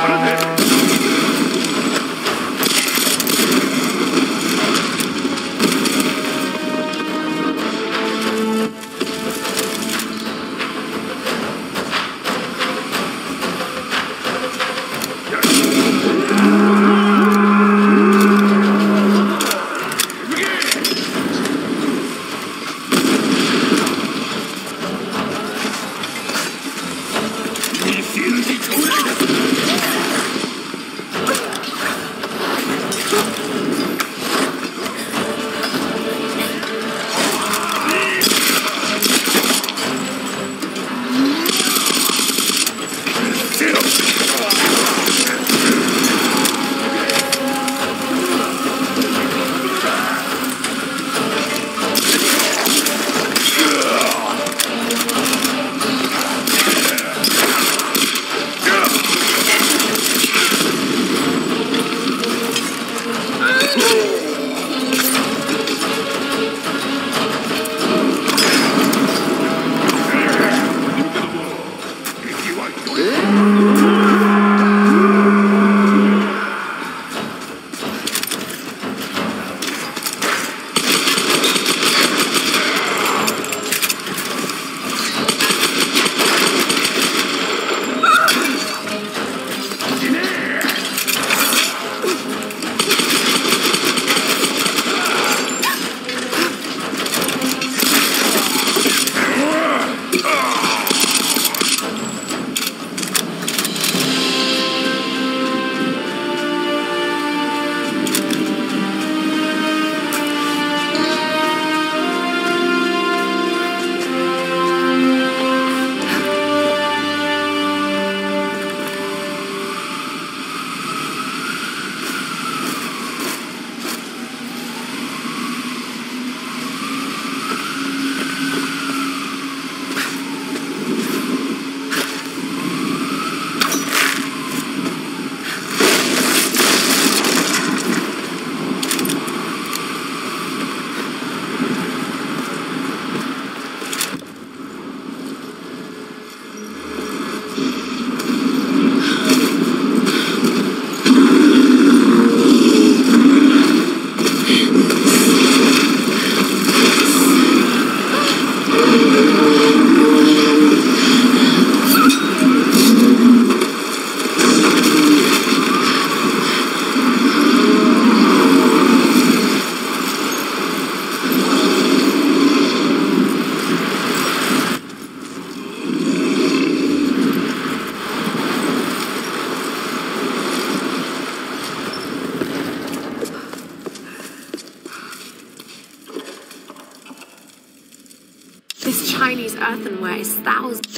Chinese earthenware is thousands.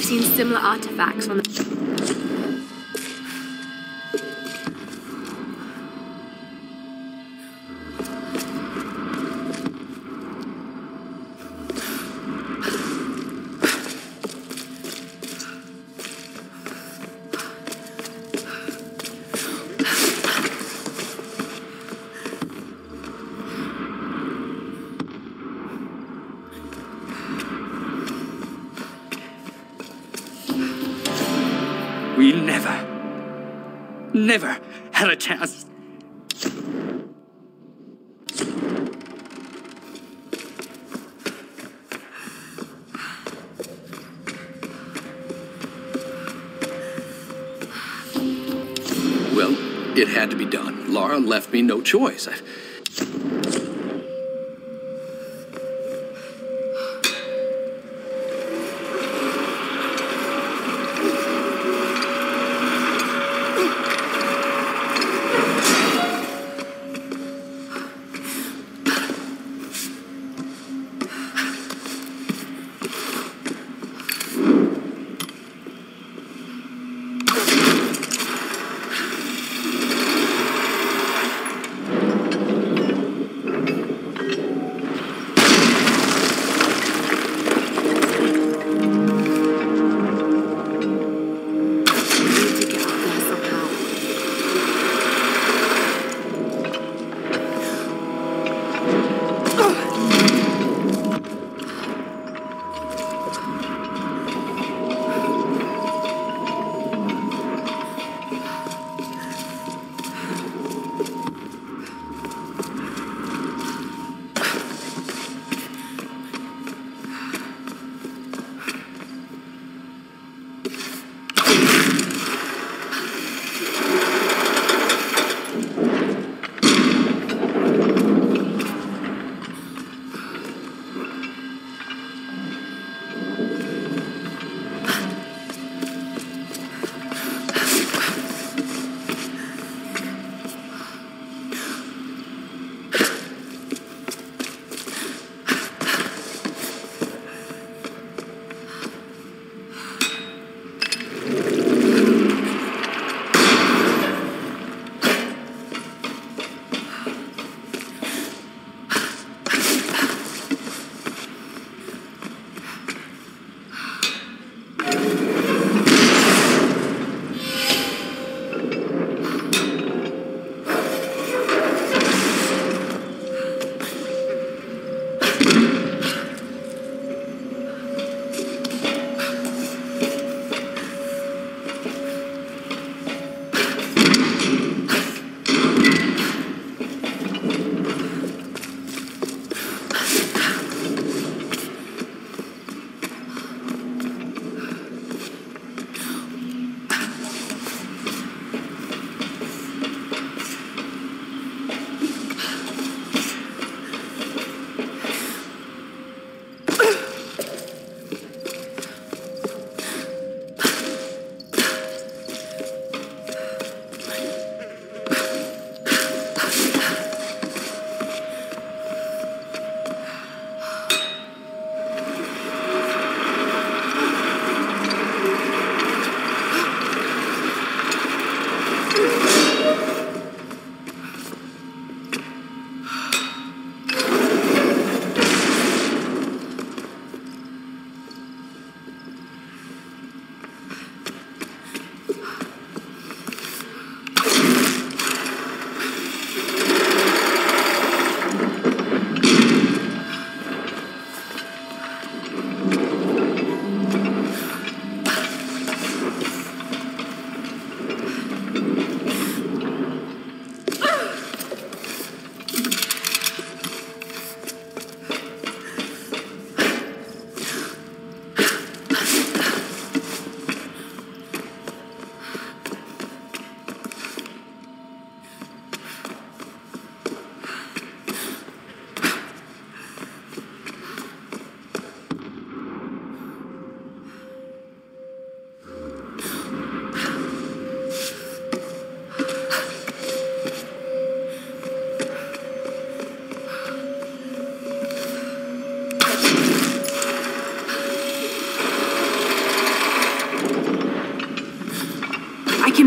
I've seen similar artifacts on the... We never had a chance. Well, it had to be done. Lara left me no choice.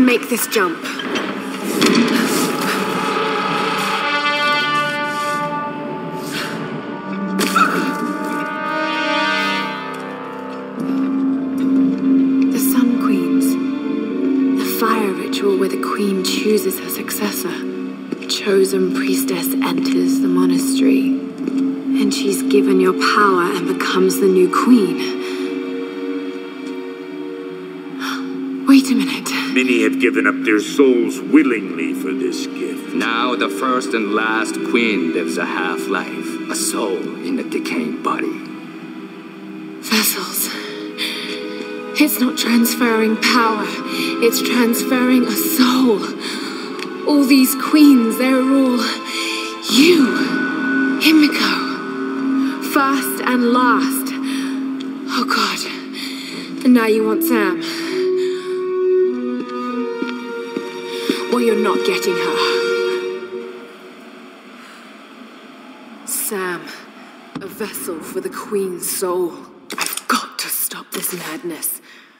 can make this jump. The Sun Queens. The fire ritual where the queen chooses her successor. A chosen priestess enters the monastery. And she's given your power and becomes the new queen. Wait a minute. Many have given up their souls willingly for this gift. Now the first and last queen lives a half-life, a soul in a decaying body. Vessels. It's not transferring power, it's transferring a soul. All these queens, they're all you, Himiko. First and last. Oh God. And now you want Sam. Or you're not getting her. Sam, a vessel for the Queen's soul. I've got to stop this madness.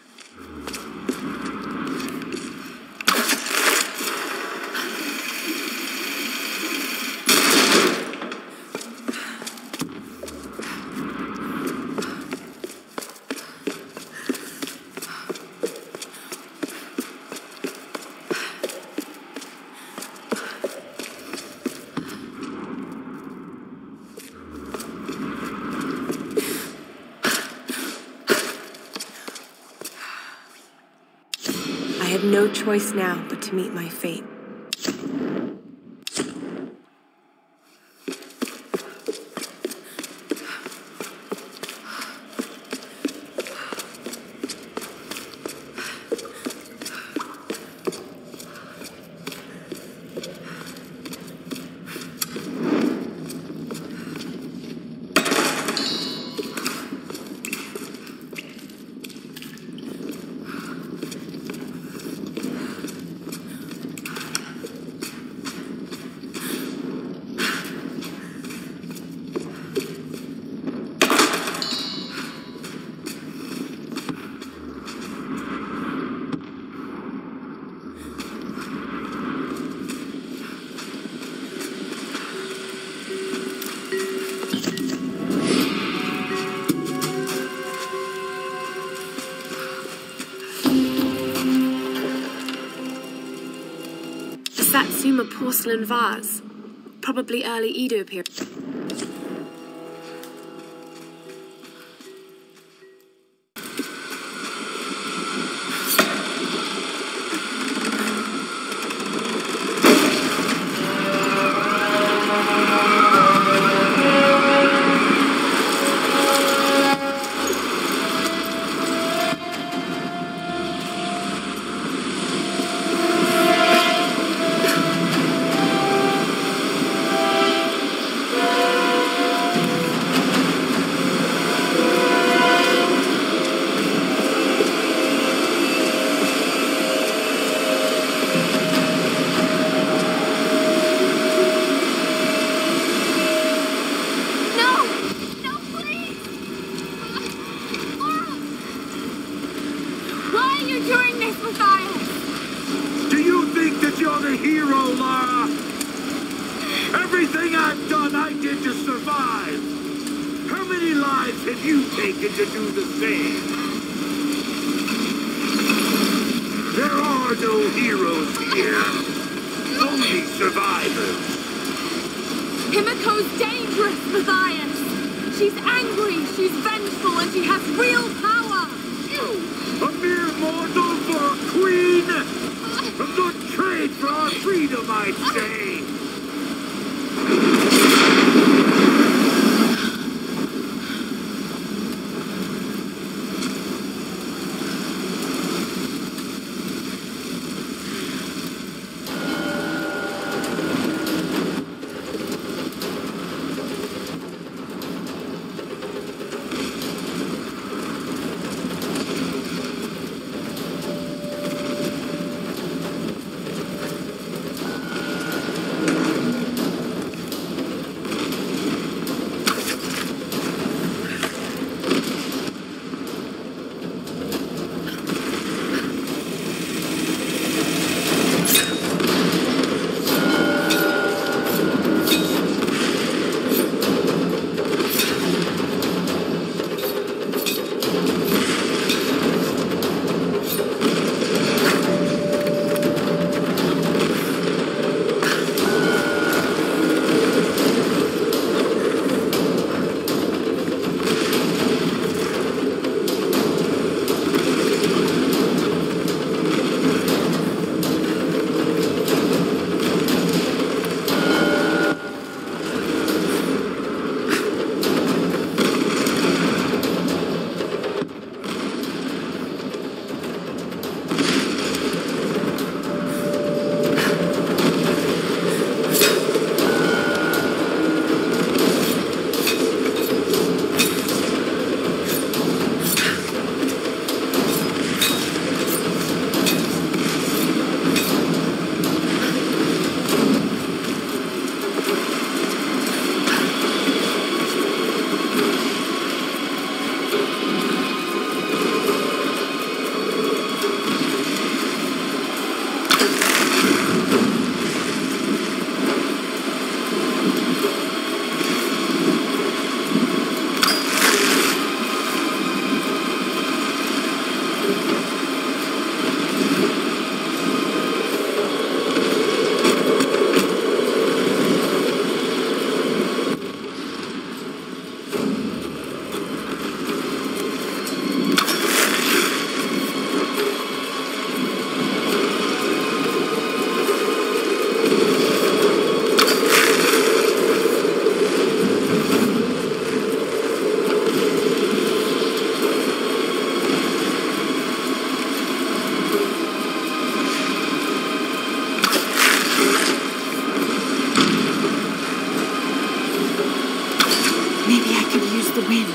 I have no choice now but to meet my fate. Satsuma porcelain vase. Probably early Edo period. Everything I've done, I did to survive. How many lives have you taken to do the same? There are no heroes here. Only survivors. Himiko's dangerous, Matthias. She's angry, she's vengeful, and she has real power. A mere mortal for a queen? A good trade for our freedom, I'd say. Maybe I could use the wind.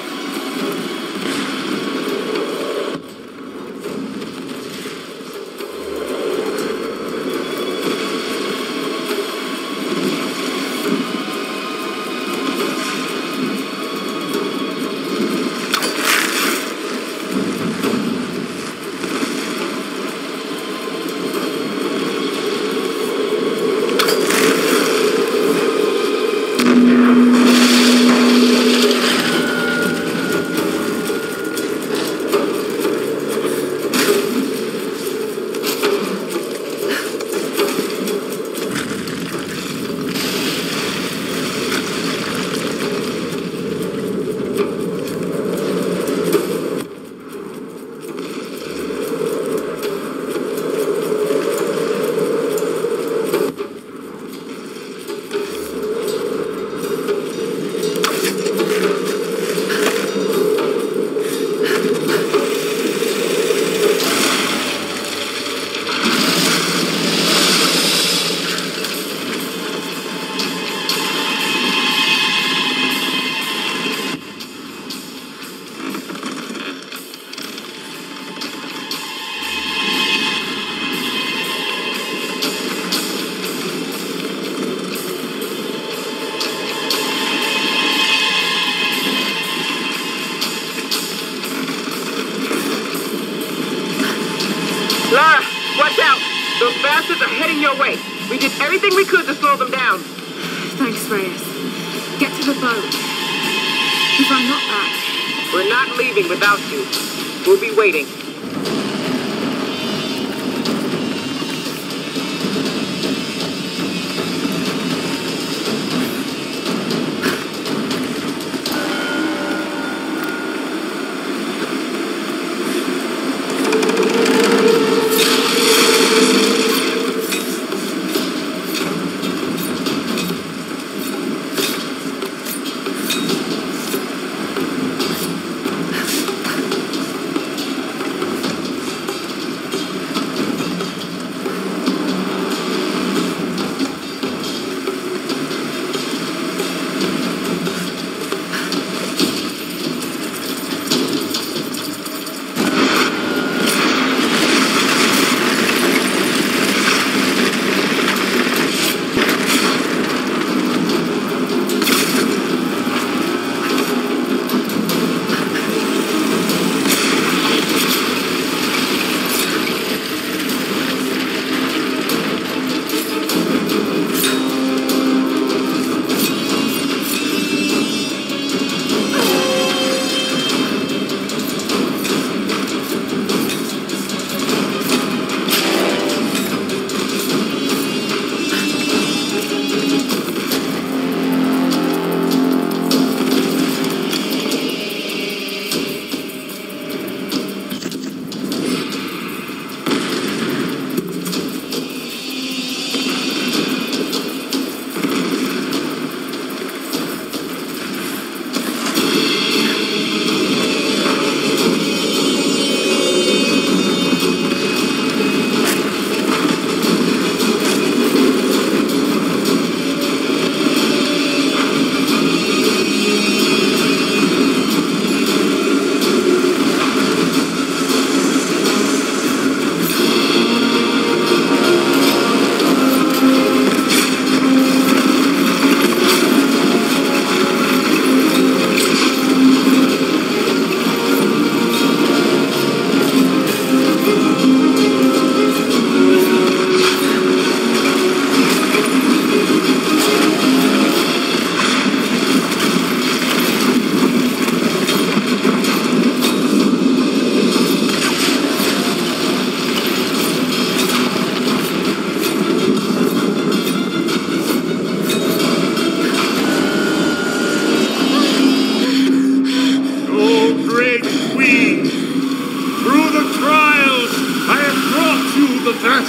Lara, watch out! Those bastards are heading your way. We did everything we could to slow them down. Thanks, Reyes. Get to the boat. If I'm not back... We're not leaving without you. We'll be waiting.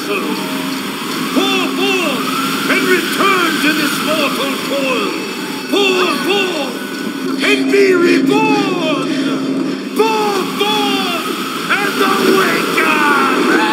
vessel. Pour forth and return to this mortal coil. Pour forth and be reborn. Pour forth and awaken.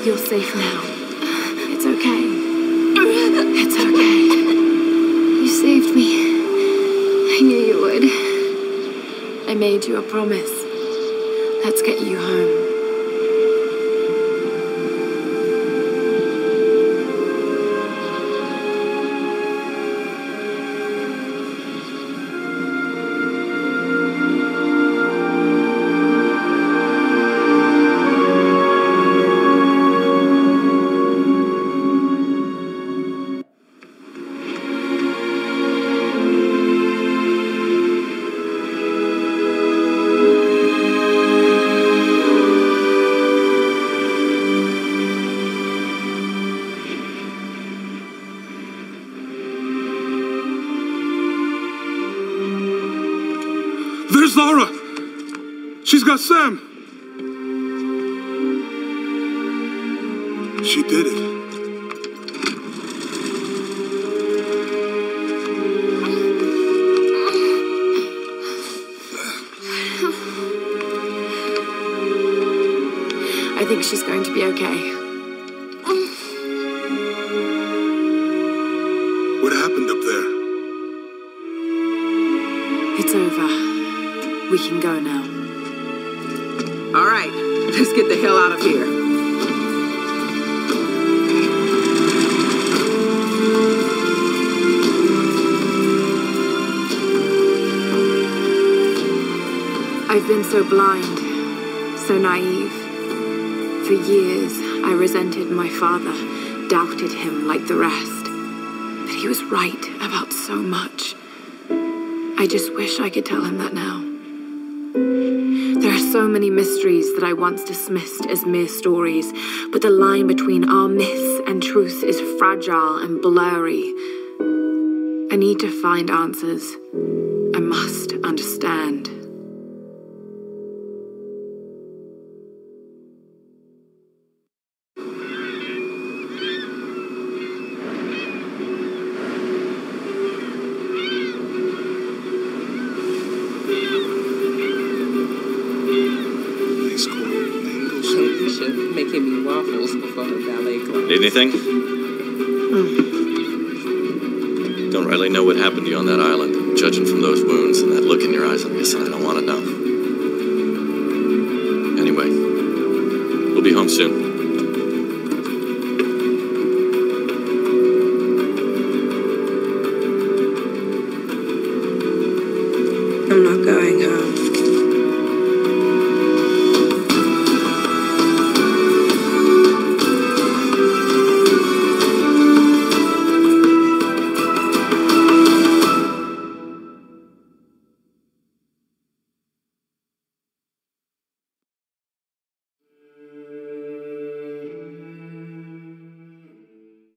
You're safe now. It's okay. It's okay. You saved me. I knew you would. I made you a promise. Let's get you home. There's Lara! She's got Sam! She did it. I think she's going to be okay. What happened up there? It's over. We can go now. All right, let's get the hell out of here. I've been so blind, so naive. For years, I resented my father, doubted him like the rest. But he was right about so much. I just wish I could tell him that now. There are so many mysteries that I once dismissed as mere stories, but the line between our myths and truth is fragile and blurry. I need to find answers. I must understand. Making me waffles before the ballet class. Need anything? Don't really know what happened to you on that island. Judging from those wounds and that look in your eyes, I'm guessing I don't want to know. Anyway, we'll be home soon. I'm not going home.